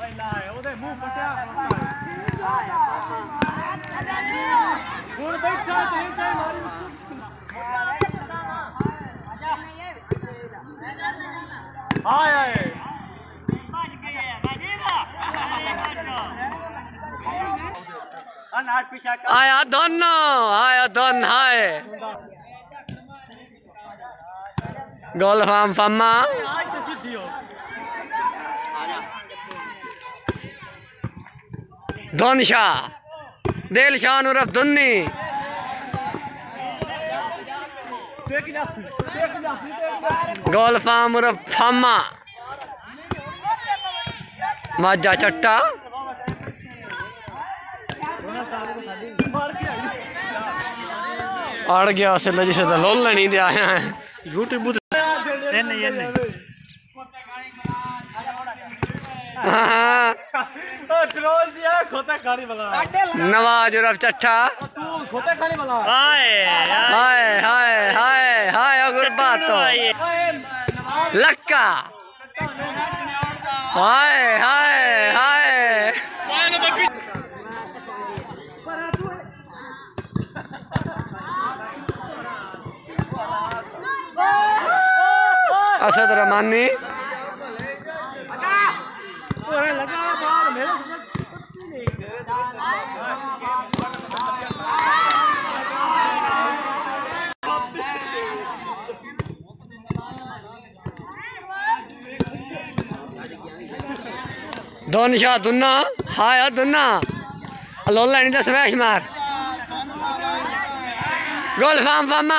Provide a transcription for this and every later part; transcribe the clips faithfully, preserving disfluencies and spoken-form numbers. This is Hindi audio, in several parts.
आया दोनों आया दोन हाय गोल फाम फम्मा दोन शाह दिल शाह उर्फ दुन्नी गोल फाम उर्फ फम्मा माजा चट्टा अड़ गया से जिसे तो लोल नहीं दिया है यूट्यूब नवाज उर्फ चट्टा हाय हाय हाय हाय गुरबा तो लक्का हाय हाय हाय असद रमानी दोन शाह दुन्ना हाय दुन्ना लोला नहीं दस मैश मार गोल फाम फामा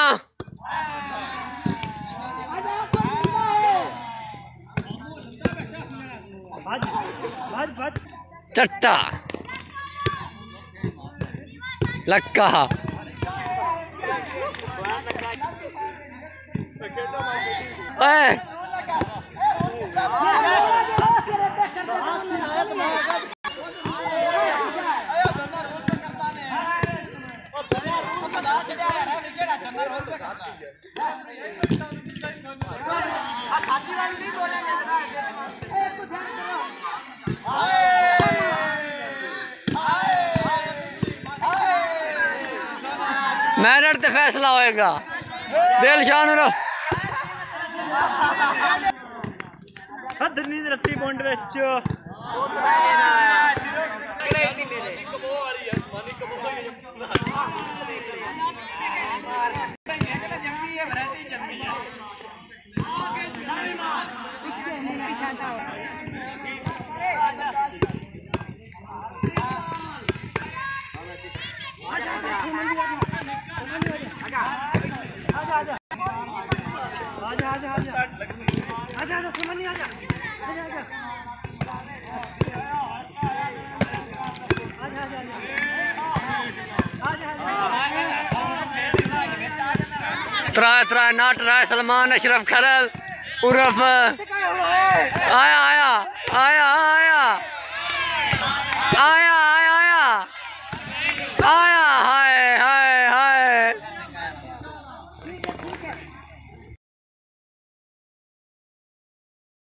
चट्टा लक्का मेरिट ते फैसला होएगा दिल शान हदनी रत्ती बॉन्ड विच आजा आजा आजा आजा आजा समझ नहीं आजा आजा आजा त्रा त्रा नाट राय सलमान अशरफ खरल उर्फ आया आया आया आया